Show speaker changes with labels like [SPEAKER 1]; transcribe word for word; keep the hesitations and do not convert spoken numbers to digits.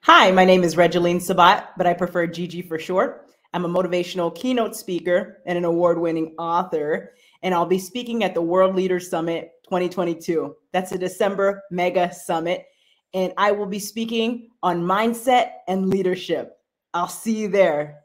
[SPEAKER 1] Hi, my name is Regeline Sabbat, but I prefer Gigi for short. I'm a motivational keynote speaker and an award-winning author, and I'll be speaking at the World Leader Summit twenty twenty-two. That's a December mega summit, and I will be speaking on mindset and leadership. I'll see you there.